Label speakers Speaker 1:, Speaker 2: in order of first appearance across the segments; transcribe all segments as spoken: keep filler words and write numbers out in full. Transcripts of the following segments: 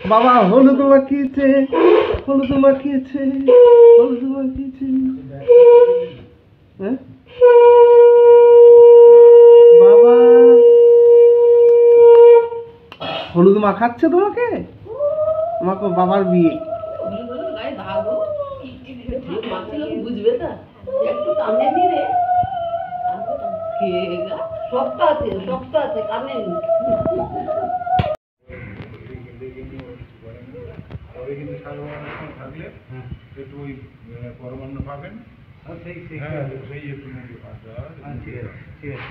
Speaker 1: বাবা হলুদ মাখিয়েছে, হলুদ মাখিয়েছে, হলুদ মাখিয়েছে। হ্যাঁ বাবা হলুদ মাখাচ্ছে তোমাকে? তোমাকে বাবার বিয়ে।
Speaker 2: বুঝবে না একটু কামড়ে নিলে শক্ত আছে, শক্ত আছে, কামড়ে নি।
Speaker 3: থাকলে একটু ওই পরমান্ন পাবেন, সেই সেই একটু ঠিক আছে।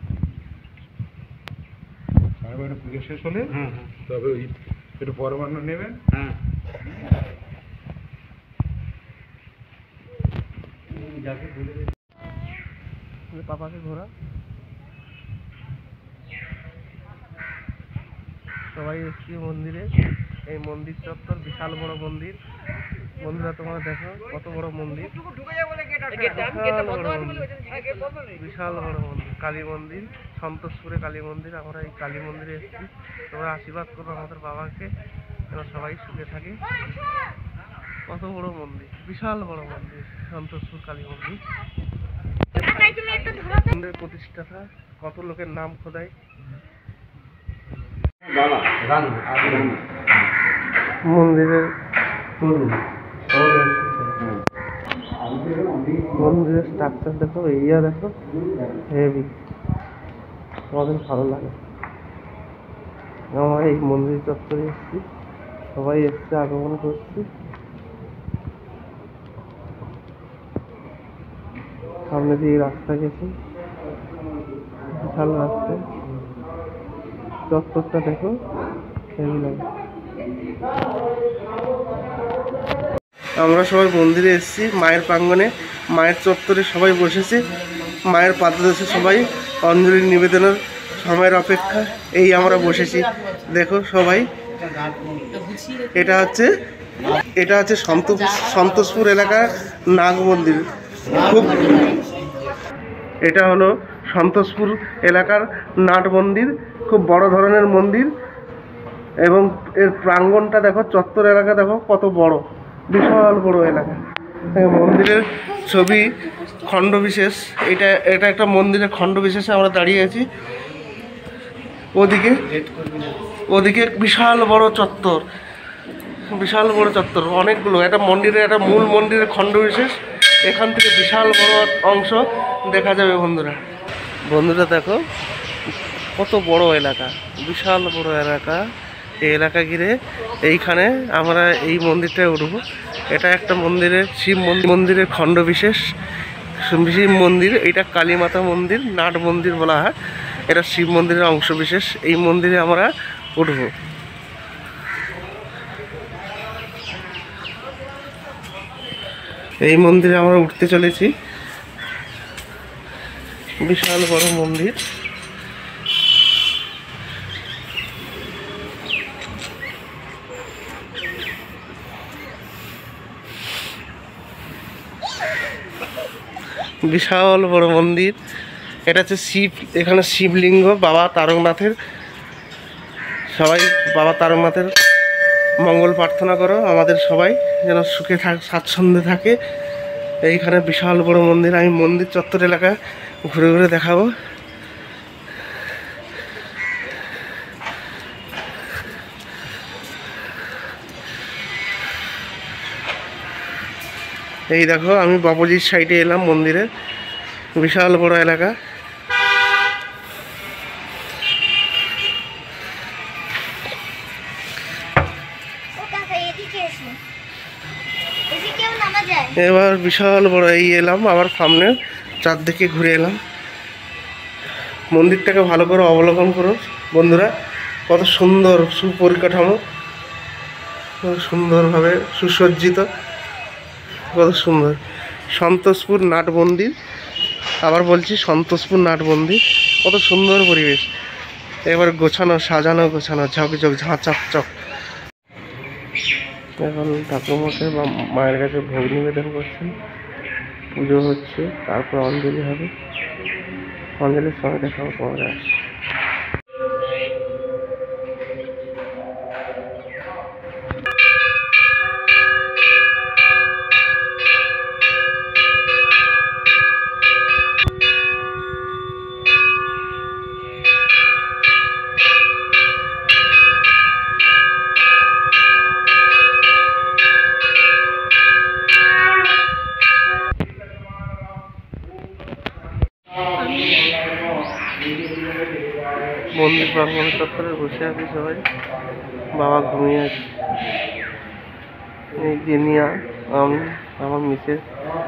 Speaker 3: সাড়ে বারোটা পুজো শেষ হলে তবে ওই একটু পরমান্ন নেবেন। হ্যাঁ
Speaker 1: পাপাকে ঘোরা। সবাই এসছি মন্দিরে। এই মন্দির চত্বর বিশাল বড় মন্দির। বন্ধুরা তোমরা দেখো কত বড় মন্দির, বিশাল বড় মন্দির, কালী মন্দির, সন্তোষপুরে কালী মন্দির। আমরা এই কালী মন্দিরে এসেছি। তোমরা আশীর্বাদ করবো আমাদের বাবাকে যেন সবাই সুখে থাকে। কত বড় মন্দির, বিশাল বড় মন্দির, সন্তোষপুর কালী মন্দির। মন্দিরের প্রতিষ্ঠাতা কত লোকের নাম খোদাই। মন্দিরের মন্দিরের স্ট্রাকচার দেখো, এরিয়া দেখো, হেভি। আমাদের ভালো লাগে। আমরা এই মন্দির চত্বরে এসেছি, সবাই এসছে, আগমন করছি। সামনে দিয়ে রাস্তা গেছে, বিশাল রাস্তা। চত্বরটা দেখো, হেভি লাগে। আমরা সবাই মন্দিরে এসেছি, মায়ের প্রাঙ্গণে, মায়ের চত্বরে সবাই বসেছে। মায়ের পাদদেশে সবাই অঞ্জলি নিবেদনের সময়ের অপেক্ষা। এই আমরা বসেছি, দেখো সবাই। এটা হচ্ছে এটা হচ্ছে সন্তোষ সন্তোষপুর এলাকার নাগ মন্দির। খুব এটা হলো সন্তোষপুর এলাকার নাট মন্দির, খুব বড় ধরনের মন্দির। এবং এর প্রাঙ্গণটা দেখো, চত্বর এলাকা দেখো কত বড়, বিশাল বড় এলাকা। মন্দিরের ছবি খণ্ডবিশেষ, এটা এটা একটা মন্দিরের খণ্ডবিশেষে আমরা দাঁড়িয়ে আছি। ওদিকে ওদিকে বিশাল বড় চত্বর, বিশাল বড় চত্বর, অনেকগুলো। একটা মন্দিরের একটা মূল মন্দিরের খণ্ডবিশেষ, এখান থেকে বিশাল বড় অংশ দেখা যাবে। বন্ধুরা বন্ধুরা দেখো কত বড় এলাকা, বিশাল বড় এলাকা। এই এলাকা ঘিরে এইখানে আমরা এই মন্দিরটায় উঠব। এটা একটা মন্দিরের শিব মন্দিরের খণ্ডবিশেষ, শিব মন্দির। এটা কালী মাতা মন্দির, নাট মন্দির বলা হয়। এটা শিব মন্দিরের অংশ বিশেষ। এই মন্দিরে আমরা উঠব। এই মন্দিরে আমরা উঠতে চলেছি, বিশাল বড় মন্দির। বিশাল বড় মন্দির। এটা হচ্ছে শিব, এখানে শিবলিঙ্গ বাবা তারকনাথের। সবাই বাবা তারকনাথের মঙ্গল প্রার্থনা করো, আমাদের সবাই যেন সুখে থাক, স্বাচ্ছন্দ্যে থাকে। এইখানে বিশাল বড় মন্দির। আমি মন্দির চত্বর এলাকা ঘুরে ঘুরে দেখাবো। এই দেখো আমি বাপুজির সাইডে এলাম মন্দিরে, বিশাল বড় এলাকা। এবার বিশাল বড় এই এলাম, আবার সামনে চারদিকে ঘুরে এলাম। মন্দিরটাকে ভালো করে অবলোকন করো বন্ধুরা, কত সুন্দর সুপরিকাঠামো, কত সুন্দরভাবে সুসজ্জিত, কত সুন্দর। সন্তোষপুর নাট মন্দির, আবার বলছি সন্তোষপুর নাট মন্দির, কত সুন্দর পরিবেশ। এবার গোছানো, সাজানো গোছানো, ঝকঝক ঝাঁচকচক। এখন ঠাকুরমশাই বা মায়ের কাছে ভোগ নিবেদন করছেন, পুজো হচ্ছে, তারপর অঞ্জলি হবে। অঞ্জলির সময় দেখাবো তোমাদের। মন্দির প্রাঙ্গণ চত্বরে বসে আছি সবাই, বাবা ঘুমিয়ে আছে, এই জেনিয়া, আমি, আমার মিসেস,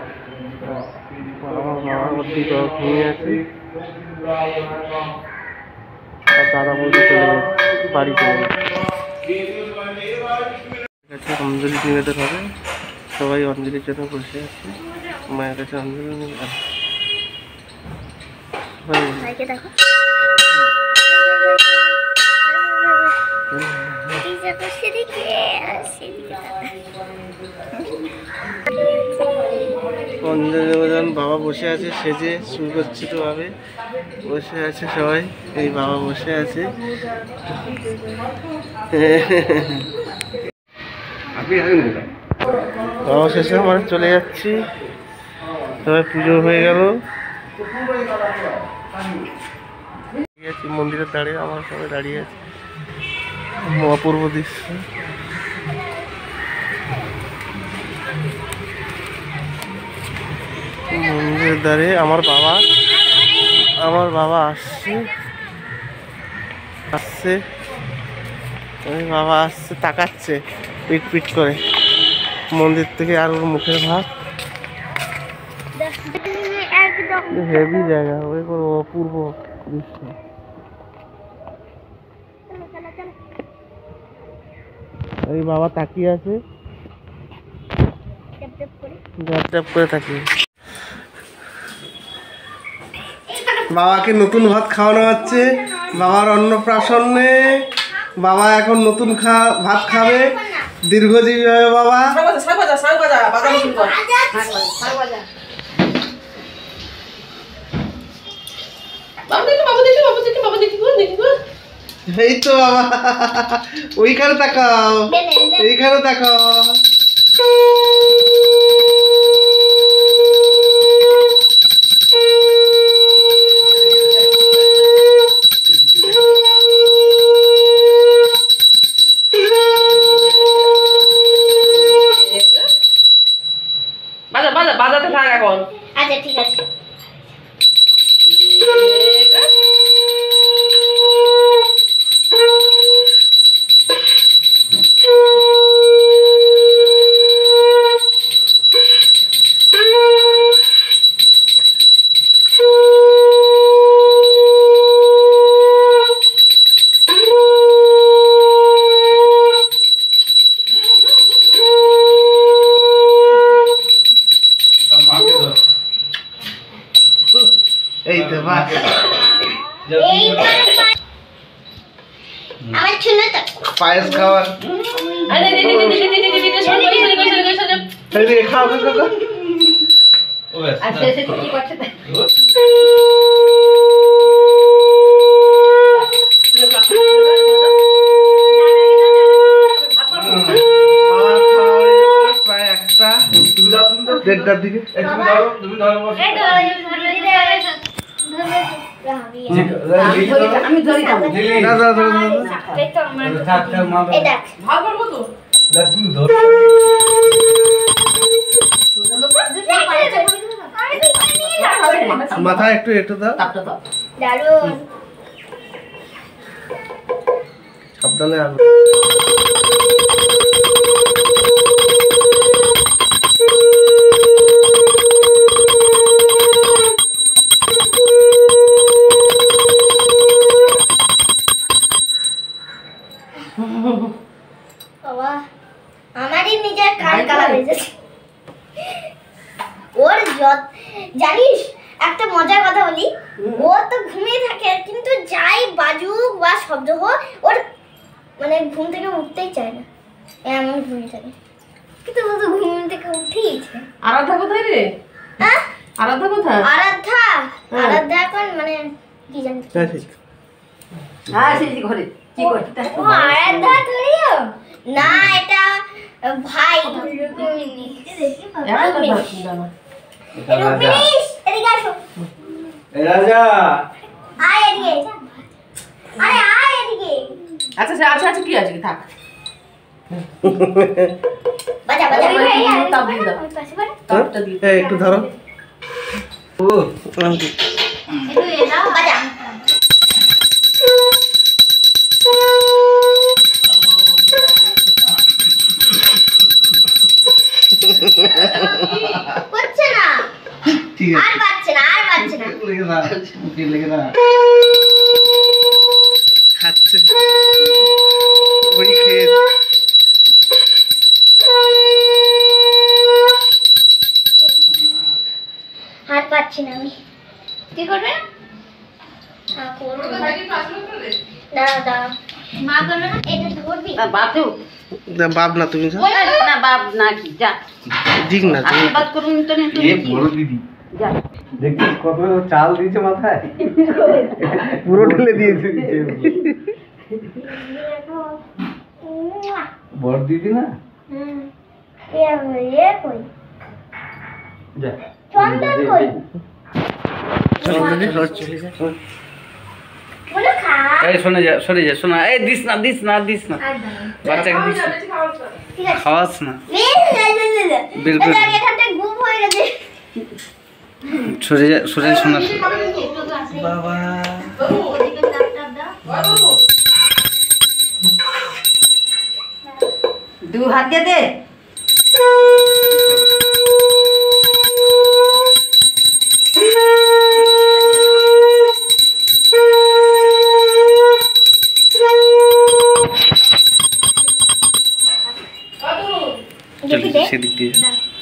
Speaker 1: আমার বাবা অব্দি বাবা ঘুমিয়ে আছে, আর দাদা বলতে চলে গেছে, বাড়ি চলে গেছে। অঞ্জলি নিবেদন হবে, সবাই অঞ্জলির জন্য বসে আছে, মায়ের কাছে অঞ্জলি নিবেদন। অঞ্জলি নিবেদন, বাবা বসে আছে সেজে সুগচ্ছিত ভাবে বসে আছে সবাই, এই বাবা বসে আছে। বাবা শেষে আমরা চলে যাচ্ছি, সবাই পুজো হয়ে গেল, মন্দিরের দাঁড়িয়ে আমার সবাই দাঁড়িয়ে আছে, অপূর্ব দৃশ্য। মন্দিরের ধারে আমার বাবা আমার বাবা আসছে আসছে ওই বাবা আসছে, তাকাচ্ছে পিট পিট করে মন্দির থেকে, আর ওর মুখের ভাব হেভি জায়গা, ওই কোনো অপূর্ব দৃশ্য। ওই বাবা তাকিয়ে আছে, ড্যাপ ড্যাপ করে তাকিয়ে। বাবাকে নতুন ভাত খাওয়ানো হচ্ছে, বাবার অন্নপ্রাশনে বাবা এখন নতুন খা ভাত খাবে, দীর্ঘজীবী হবে বাবা। এই তো বাবা, ওইখানে তাকাও, এইখানে তাকাও।
Speaker 2: বাজাতে থাক এখন।
Speaker 4: আচ্ছা ঠিক আছে।
Speaker 1: এই তো বাহ,
Speaker 4: আমার ছিল তো
Speaker 1: পায়েস খাওয়ার, খাও খাও।
Speaker 2: আচ্ছা এসে কি করছে তাই?
Speaker 1: প্রায় একটা দেড়টার দিকে।
Speaker 2: আমি ধরি খাবো।
Speaker 1: না না না মাথায় একটু একটু দাও,
Speaker 4: দারুন।
Speaker 1: সাবধানে আলো।
Speaker 4: বাবা আমারই নিজের কান কালা হয়ে যাচ্ছে। ওর যত জানিস একটা মজার কথা বলি, ও তো ঘুমিয়ে থাকে কিন্তু যাই বাজুক বা শব্দ হোক ওর মানে ঘুম থেকে উঠতেই চায় না, এমন ঘুমিয়ে থাকে। কিন্তু ও তো ঘুম থেকে উঠেইছে।
Speaker 2: আরাধ্যা কোথায় রে?
Speaker 4: হ্যাঁ
Speaker 2: আরাধ্যা কোথায়?
Speaker 4: আরাধ্যা আরাধ্যা এখন মানে কি জানি।
Speaker 2: হ্যাঁ সেই ঘরে কি করতে?
Speaker 4: ও আরাধ্যা ধরিও না, এটা ভাই রুপিস। এদিকে আসো,
Speaker 1: রাজা
Speaker 4: আয় এদিকে, আরে আয় এদিকে।
Speaker 2: আচ্ছা আচ্ছা আচ্ছা কি আছে থাক।
Speaker 4: বাজা বাজা
Speaker 2: তাপ দিয়ে দাও।
Speaker 4: পাশে বাড়ি।
Speaker 2: তাপটা দিয়ে
Speaker 1: একটু ধরো। ও
Speaker 4: একটু এ দাও বাজা হচ্ছে না
Speaker 1: ঠিক
Speaker 4: আর বাজছে না আর বাজছে না
Speaker 1: লেগে না লেগে না খাচ্ছে ওই খেয়ে
Speaker 4: আর পাচ্ছি না আমি কি করবে হ্যাঁ করবো দাঁড়া দাঁড়া মা করবে না এটা ধরবি
Speaker 2: বাবু
Speaker 1: বাপ না তুমি
Speaker 2: না বাপ না কি যা
Speaker 1: ঠিক না তুমি
Speaker 2: আশীর্বাদ করুন তো না তুমি
Speaker 3: বড় দিদি
Speaker 2: যা
Speaker 3: দেখি কত চাল দিয়েছে মাথায়
Speaker 1: পুরো ঢেলে দিয়েছে
Speaker 3: বড় দিদি না
Speaker 4: হুম এ এ কই
Speaker 3: যা
Speaker 4: চন্দন কই বলো খা
Speaker 5: এই শোনে যা সরে যা শোনা এই দিস না দিস না দিস না
Speaker 4: আর দাও
Speaker 5: বাচ্চাকে দিস না।
Speaker 4: ঠিক আছে
Speaker 5: খাওয়াস না
Speaker 4: বের
Speaker 5: বের করে
Speaker 4: করে এখানটা গুম হয়ে গেছে
Speaker 5: সরে যা সরে যা শোনা
Speaker 1: বাবা
Speaker 4: ওদিকে দাও দাও দাও
Speaker 2: দু হাত দিয়ে দে
Speaker 4: দেখি দে
Speaker 5: সেদিক দিয়ে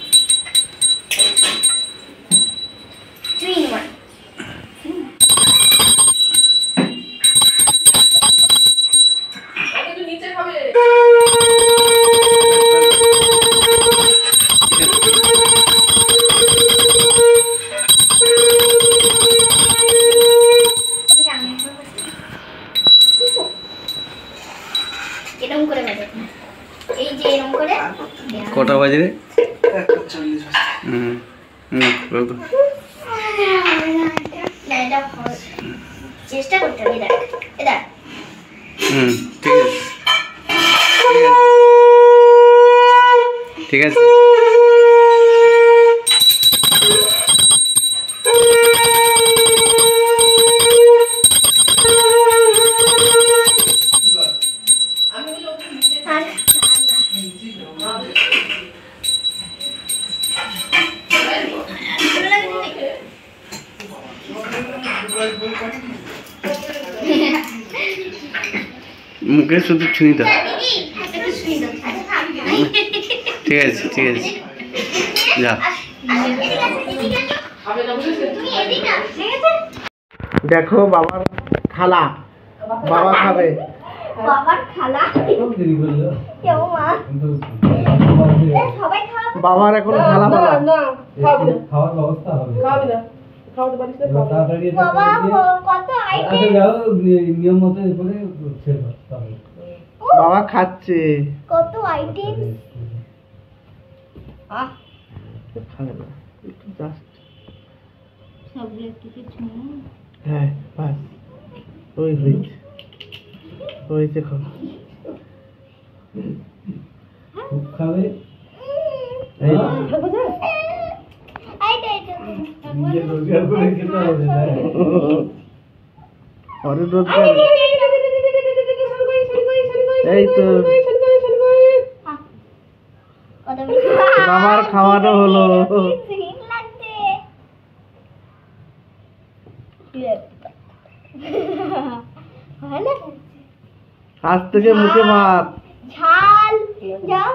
Speaker 4: Three in one. এরকম করে বাজে এই যে এরকম করে
Speaker 5: কটা বাজে রে হুম হুম বলতো
Speaker 4: না এটা চেষ্টা করতে হবে দেখ এটা
Speaker 5: হুম ঠিক আছে ঠিক আছে
Speaker 4: আর
Speaker 5: মুখে শুধু ছুঁই দাও
Speaker 4: দিদি একটু শুই দাও
Speaker 5: ঠিক আছে ঠিক আছে যা
Speaker 4: তুমি এদিকে আস ঠিক আছে
Speaker 1: দেখো বাবার খালা বাবা খাবে
Speaker 4: বাবার খালা
Speaker 3: দেরি করলো
Speaker 4: কেউ মা
Speaker 3: কিন্তু
Speaker 4: এ, সবাই খাওয়া
Speaker 1: বাবার এখন খালা পালা
Speaker 3: খাওয়ার ব্যবস্থা হবে তাড়াতাড়ি এটা
Speaker 4: বাবা
Speaker 3: করে দিয়ে-
Speaker 4: কত
Speaker 3: আচ্ছা
Speaker 4: আইটেম
Speaker 3: যাও নি- নিয়ম মতো এ করে ছেড়ে দাও তাহলে।
Speaker 1: বাবা খাচ্ছে
Speaker 4: কত আইটেম
Speaker 1: খাবে না একটু জাস্ট
Speaker 4: সবগুলো একটু কিছু
Speaker 1: হ্যাঁ বাস ওই হয়েছে হয়েছে খাওয়া
Speaker 3: খুব খাবে
Speaker 1: এই
Speaker 3: নিজে রোজগার করে খেতে হবে না
Speaker 1: অরে রোজগার এই তো বাবার খাওয়ানো হলো আজ থেকে মুখে ভাত
Speaker 4: ঝাল ঝাল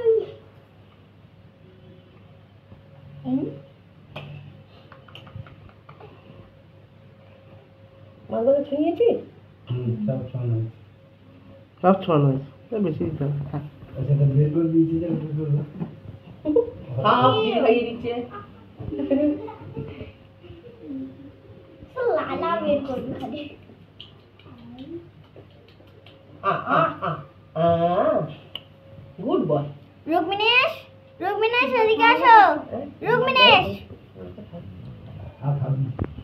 Speaker 3: হুম সব শোনো
Speaker 1: সব ছড়ানো হয়েছে বেশি দিতে হবে থাক।
Speaker 3: আচ্ছা এটা বের করে দিয়েছি যে বের করবো
Speaker 4: লালা বের করবি খালি
Speaker 2: গুড বয়
Speaker 4: রুকমিনেশ রুকমিনেশ এদিকে আসো রুকমিনেশ
Speaker 3: আর খাবি